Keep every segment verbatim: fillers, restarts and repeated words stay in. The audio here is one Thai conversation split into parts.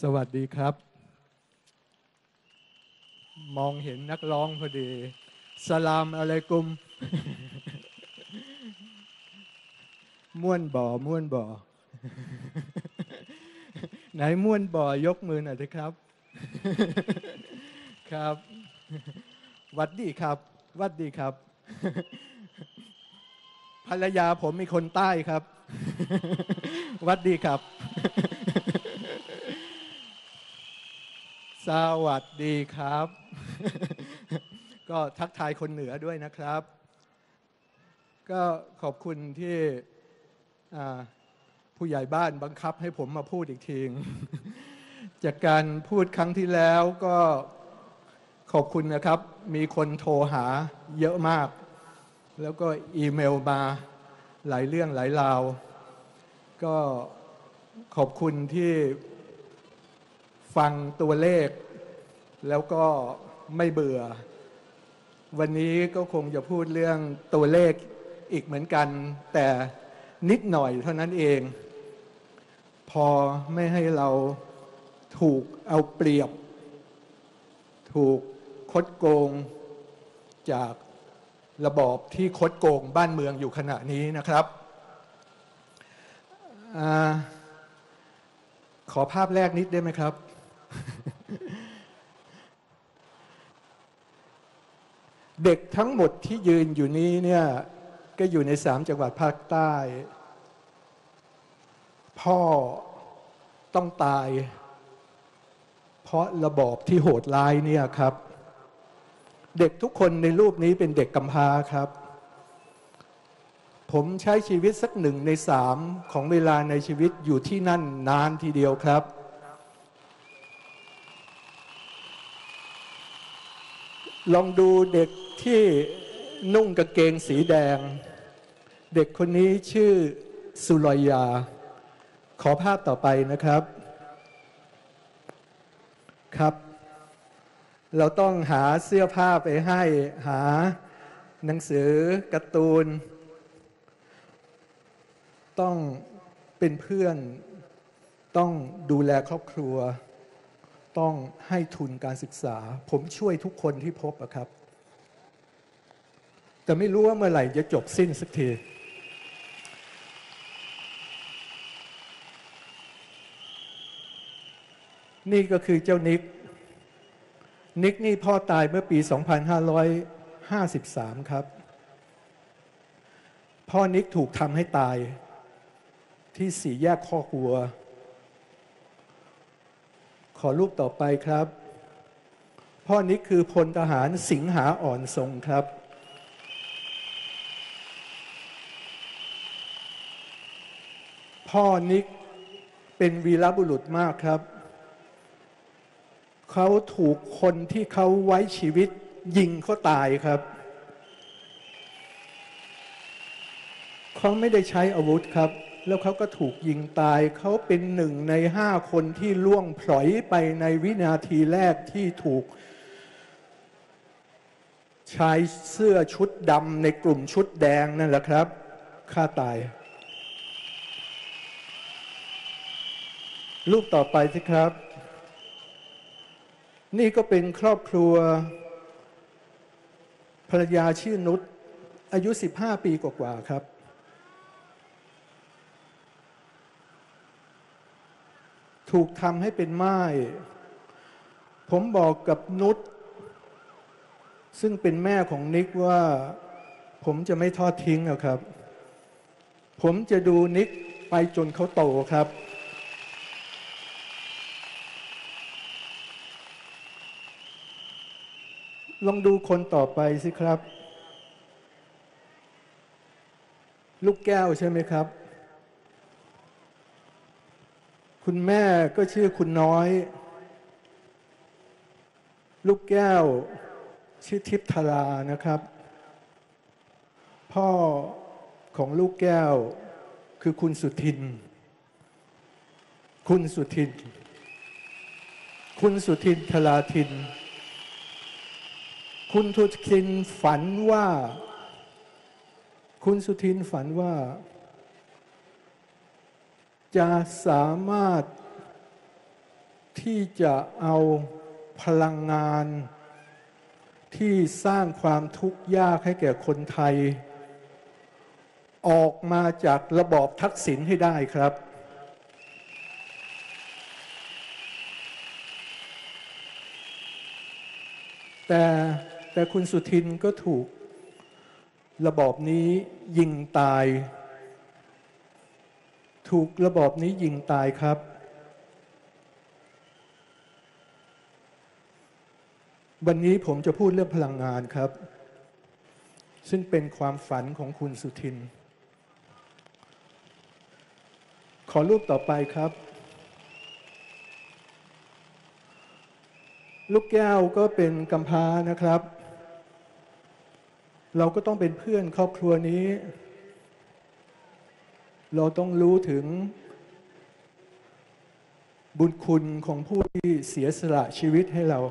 วัสดีครับมองเห็นนักร้องพอดีสลามอะลัยกุมม่วนบ่อม่วนบ่อไหนม่วนบ่อยกมือหน่อยสิครับครับวัดดีครับวัดดีครับภรรยาผมมีคนใต้ครับวัดดีครับสวัสดีครับก็ทักทายคนเหนือด้วยนะครับก็ขอบคุณที่ผู้ใหญ่บ้านบังคับให้ผมมาพูดอีกทีจากการพูดครั้งที่แล้วก็ขอบคุณนะครับมีคนโทรหาเยอะมากแล้วก็อีเมลมาหลายเรื่องหลายราวก็ขอบคุณที่ฟังตัวเลขแล้วก็ไม่เบื่อวันนี้ก็คงจะพูดเรื่องตัวเลขอีกเหมือนกันแต่นิดหน่อยเท่านั้นเองพอไม่ให้เราถูกเอาเปรียบถูกคดโกงจากระบอบที่คดโกงบ้านเมืองอยู่ขณะนี้นะครับอขอภาพแรกนิดได้ไหมครับเด็กทั้งหมดที่ยืนอยู่นี้เนี่ยก็อยู่ในสามจังหวัดภาคใต้พ่อต้องตายเพราะระบอบที่โหดร้ายเนี่ยครับเด็กทุกคนในรูปนี้เป็นเด็กกำพร้าครับผมใช้ชีวิตสักหนึ่งในสามของเวลาในชีวิตอยู่ที่นั่นนานทีเดียวครับลองดูเด็กที่นุ่งกางเกงสีแดงเด็กคนนี้ชื่อสุรอยาขอภาพต่อไปนะครับครับเราต้องหาเสื้อผ้าไปให้หาหนังสือการ์ตูนต้องเป็นเพื่อนต้องดูแลครอบครัวต้องให้ทุนการศึกษาผมช่วยทุกคนที่พบอะครับแต่ไม่รู้ว่าเมื่อไหร่จะจบสิ้นสักทีนี่ก็คือเจ้านิกนิกนี่พ่อตายเมื่อปี สองพันห้าร้อยห้าสิบสาม ครับพ่อนิกถูกทำให้ตายที่สี่แยกคอกวัวขอรูปต่อไปครับพ่อนิกคือพลทหารสิงหาอ่อนทรงครับพ่อนิกเป็นวีรบุรุษมากครับเขาถูกคนที่เขาไว้ชีวิตยิงเขาตายครับเขาไม่ได้ใช้อาวุธครับแล้วเขาก็ถูกยิงตายเขาเป็นหนึ่งในห้าคนที่ล่วงพลอยไปในวินาทีแรกที่ถูกชายเสื้อชุดดำในกลุ่มชุดแดงนั่นแหละครับฆ่าตายรูปต่อไปสิครับนี่ก็เป็นครอบครัวภรรยาชื่อนุชอายุสิบห้าปีกว่าๆครับถูกทำให้เป็นม่ายผมบอกกับนุชซึ่งเป็นแม่ของนิกว่าผมจะไม่ทอดทิ้งหรอกครับผมจะดูนิกไปจนเขาโตครับลองดูคนต่อไปสิครับลูกแก้วใช่ไหมครับคุณแม่ก็ชื่อคุณน้อยลูกแก้วชื่อทิพธารานะครับพ่อของลูกแก้วคือคุณสุทินคุณสุทินคุณสุทินธราทินคุณสุทินฝันว่าคุณสุทินฝันว่าจะสามารถทที่จะเอาพลังงานที่สร้างความทุกข์ยากให้แก่คนไทยออกมาจากระบอบทักษิณให้ได้ครับแต่แต่คุณสุทินก็ถูกระบอบนี้ยิงตายถูกระบอบนี้ยิงตายครับวันนี้ผมจะพูดเรื่องพลังงานครับซึ่งเป็นความฝันของคุณสุทินขอรูปต่อไปครับลูกแก้วก็เป็นกำพร้านะครับเราก็ต้องเป็นเพื่อนครอบครัวนี้เราต้องรู้ถึงบุญคุณของผู้ที่เสียสละชีวิตให้เรา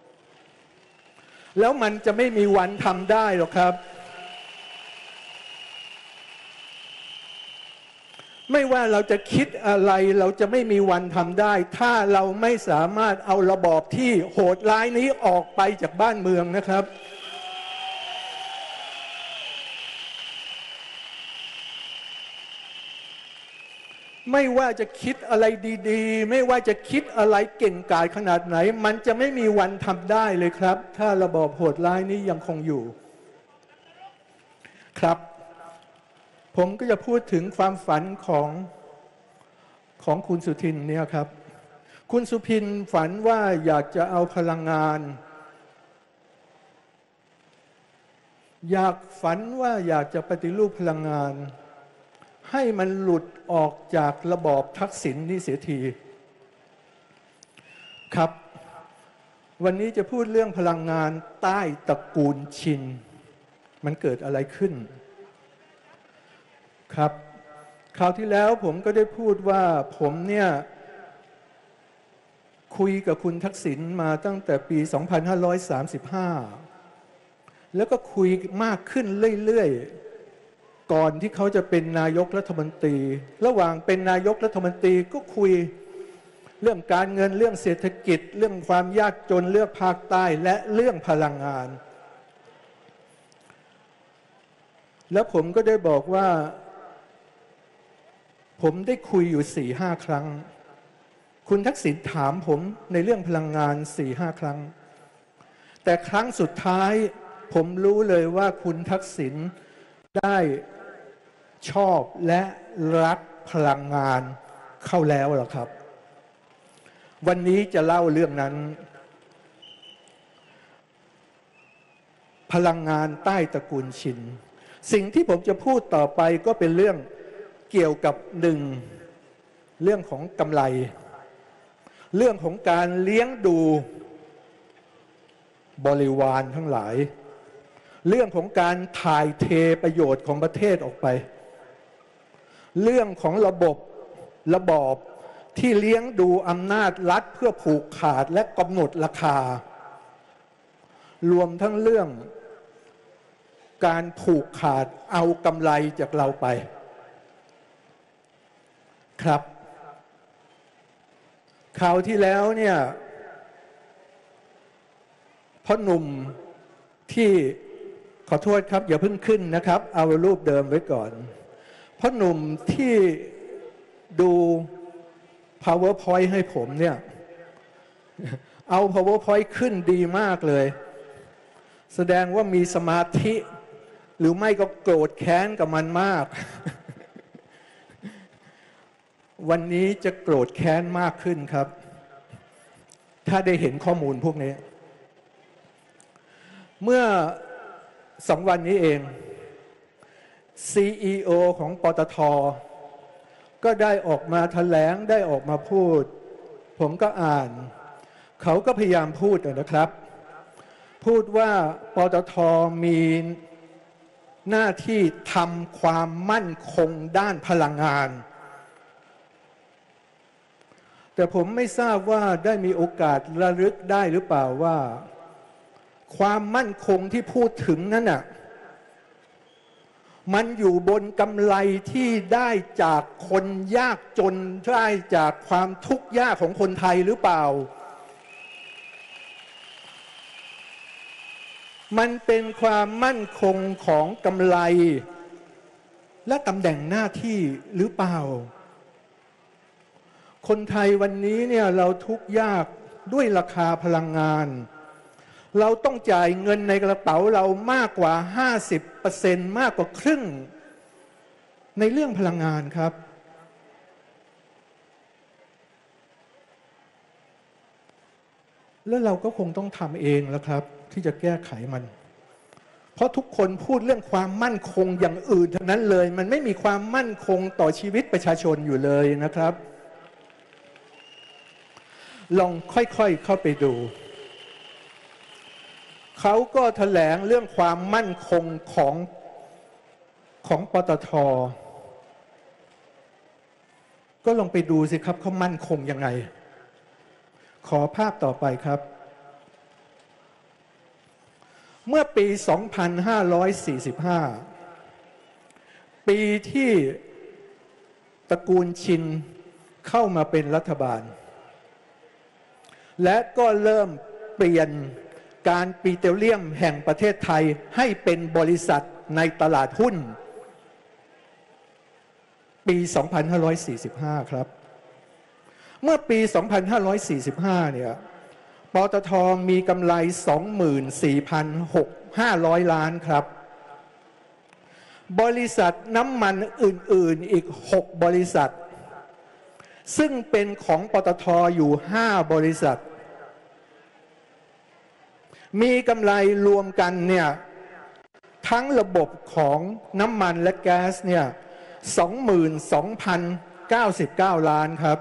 แล้วมันจะไม่มีวันทำได้หรอกครับไม่ว่าเราจะคิดอะไรเราจะไม่มีวันทำได้ถ้าเราไม่สามารถเอาระบอบที่โหดร้ายนี้ออกไปจากบ้านเมืองนะครับไม่ว่าจะคิดอะไรดีๆไม่ว่าจะคิดอะไรเก่งกาจขนาดไหนมันจะไม่มีวันทำได้เลยครับถ้าระบอบโหดร้ายนี้ยังคงอยู่ครับผมก็จะพูดถึงความฝันของของคุณสุทินเนี่ยครับคุณสุทินฝันว่าอยากจะเอาพลังงานอยากฝันว่าอยากจะปฏิรูปพลังงานให้มันหลุดออกจากระบอบทักษิณนี่เสียทีครับวันนี้จะพูดเรื่องพลังงานใต้ตระกูลชินมันเกิดอะไรขึ้นครับคราวที่แล้วผมก็ได้พูดว่าผมเนี่ยคุยกับคุณทักษิณมาตั้งแต่ปีสองพันห้าร้อยสามสิบห้าแล้วก็คุยมากขึ้นเรื่อยๆก่อนที่เขาจะเป็นนายกรัฐมนตรีระหว่างเป็นนายกรัฐมนตรีก็คุยเรื่องการเงินเรื่องเศรษฐกิจเรื่องความยากจนเรื่องภาคใต้และเรื่องพลังงานแล้วผมก็ได้บอกว่าผมได้คุยอยู่สี่ห้าครั้งคุณทักษิณถามผมในเรื่องพลังงานสี่ห้าครั้งแต่ครั้งสุดท้ายผมรู้เลยว่าคุณทักษิณได้ชอบและรักพลังงานเข้าแล้วล่ะครับวันนี้จะเล่าเรื่องนั้นพลังงานใต้ตระกูลชินสิ่งที่ผมจะพูดต่อไปก็เป็นเรื่องเกี่ยวกับหนึ่งเรื่องของกำไรเรื่องของการเลี้ยงดูบริวารทั้งหลายเรื่องของการถ่ายเทประโยชน์ของประเทศออกไปเรื่องของระบบระบอบที่เลี้ยงดูอำนาจรัฐเพื่อผูกขาดและกำหนดราคารวมทั้งเรื่องการผูกขาดเอากำไรจากเราไปครับคราวที่แล้วเนี่ยพ่อหนุ่มที่ขอโทษครับอย่าเพิ่งขึ้นนะครับเอารูปเดิมไว้ก่อนพ่อหนุ่มที่ดู PowerPoint ให้ผมเนี่ยเอา PowerPoint ขึ้นดีมากเลยแสดงว่ามีสมาธิหรือไม่ก็โกรธแค้นกับมันมากวันนี้จะโกรธแค้นมากขึ้นครับถ้าได้เห็นข้อมูลพวกนี้เมื่อสองวันนี้เอง ซี อี โอ ของปตท.ก็ได้ออกมาแถลงได้ออกมาพูดผมก็อ่านเขาก็พยายามพูดนะครับพูดว่าปตท.มีหน้าที่ทำความมั่นคงด้านพลังงานแต่ผมไม่ทราบว่าได้มีโอกาสระลึกได้หรือเปล่าว่าความมั่นคงที่พูดถึงนั้นน่ะมันอยู่บนกำไรที่ได้จากคนยากจนได้จากความทุกข์ยากของคนไทยหรือเปล่ามันเป็นความมั่นคงของกำไรและตำแหน่งหน้าที่หรือเปล่าคนไทยวันนี้เนี่ยเราทุกข์ยากด้วยราคาพลังงานเราต้องจ่ายเงินในกระเป๋าเรามากกว่า ห้าสิบเปอร์เซ็นต์ มากกว่าครึ่งในเรื่องพลังงานครับแล้วเราก็คงต้องทำเองแล้วครับที่จะแก้ไขมันเพราะทุกคนพูดเรื่องความมั่นคงอย่างอื่นทั้งนั้นเลยมันไม่มีความมั่นคงต่อชีวิตประชาชนอยู่เลยนะครับลองค่อยๆเข้าไปดูเขาก็แถลงเรื่องความมั่นคงของของปตท.ก็ลองไปดูสิครับเขามั่นคงยังไงขอภาพต่อไปครับเมื่อปี สองพันห้าร้อยสี่สิบห้า ปีที่ตระกูลชินเข้ามาเป็นรัฐบาลและก็เริ่มเปลี่ยนการปิโตรเลียมแห่งประเทศไทยให้เป็นบริษัทในตลาดหุ้นปี สองพันห้าร้อยสี่สิบห้า ครับเมื่อปี สองพันห้าร้อยสี่สิบห้า เนี่ยปตท.มีกำไร สองหมื่นสี่พันห้าร้อย ล้านครับบริษัทน้ำมันอื่นๆอีกหกบริษัทซึ่งเป็นของปตท.อยู่ห้าบริษัทมีกำไรรวมกันเนี่ยทั้งระบบของน้ำมันและแก๊สเนี่ย สองหมื่นสองพันเก้าสิบเก้า ล้านครับ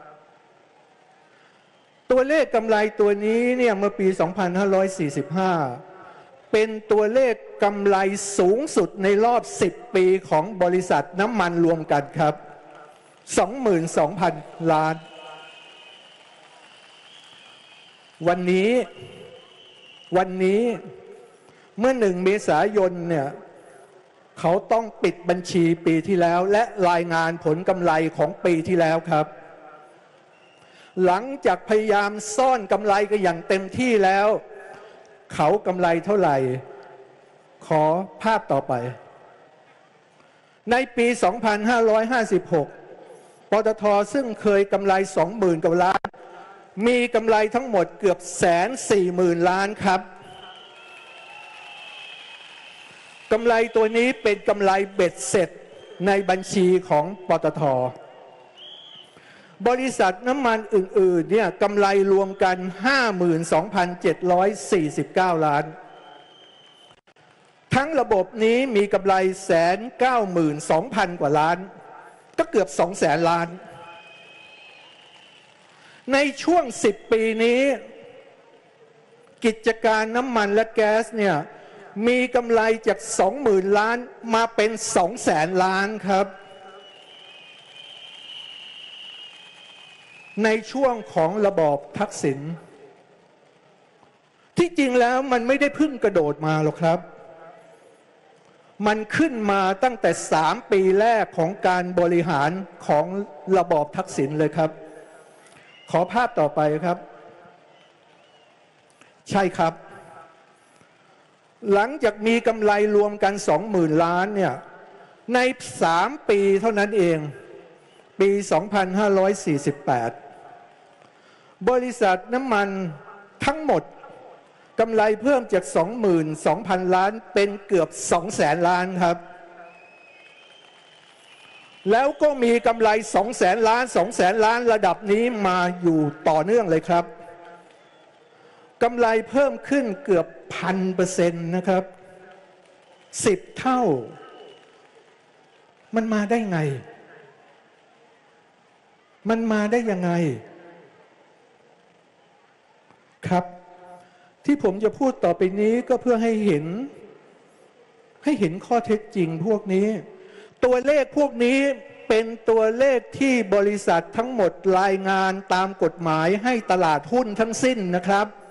ตัวเลขกำไรตัวนี้เนี่ยเมื่อปี สองพันห้าร้อยสี่สิบห้า เป็นตัวเลขกำไรสูงสุดในรอบสิบปีของบริษัทน้ำมันรวมกันครับ สองหมื่นสองพัน ล้านวันนี้วันนี้เมื่อหนึ่งเมษายนเนี่ยเขาต้องปิดบัญชีปีที่แล้วและรายงานผลกำไรของปีที่แล้วครับหลังจากพยายามซ่อนกำไรกันอย่างเต็มที่แล้วเขากำไรเท่าไหร่ขอภาพต่อไปในปี สองพันห้าร้อยห้าสิบหก ปตท.ซึ่งเคยกำไร สองหมื่น กว่าล้านมีกำไรทั้งหมดเกือบแสนสี่หมื่นล้านครับกำไรตัวนี้เป็นกำไรเบ็ดเสร็จในบัญชีของปตท.บริษัทน้ำมันอื่นๆเนี่ยกำไรรวมกัน ห้าหมื่นสองพันเจ็ดร้อยสี่สิบเก้า ล้านทั้งระบบนี้มีกำไร หนึ่งแสนเก้าหมื่นสองพัน กว่าล้านก็เกือบ สองแสน ล้านในช่วงสิบปีนี้กิจการน้ำมันและแก๊สเนี่ยมีกำไรจาก สองหมื่น ล้านมาเป็น สองแสน ล้านครับในช่วงของระบอบทักษิณที่จริงแล้วมันไม่ได้เพิ่งกระโดดมาหรอกครับมันขึ้นมาตั้งแต่สามปีแรกของการบริหารของระบอบทักษิณเลยครับขอภาพต่อไปครับใช่ครับหลังจากมีกำไรรวมกัน สองหมื่น ล้านเนี่ยในสามปีเท่านั้นเองปี สองพันห้าร้อยสี่สิบแปด บริษัทน้ำมันทั้งหมดกำไรเพิ่มจาก สองหมื่นสองพัน ล้านเป็นเกือบ สองแสน ล้านครับแล้วก็มีกำไร สองแสน ล้าน สองแสน ล้านระดับนี้มาอยู่ต่อเนื่องเลยครับกำไรเพิ่มขึ้นเกือบพันเปอร์เซ็นต์นะครับสิบเท่ามันมาได้ไงมันมาได้ยังไงครับที่ผมจะพูดต่อไปนี้ก็เพื่อให้เห็นให้เห็นข้อเท็จจริงพวกนี้ตัวเลขพวกนี้เป็นตัวเลขที่บริษัททั้งหมดรายงานตามกฎหมายให้ตลาดหุ้นทั้งสิ้นนะครับ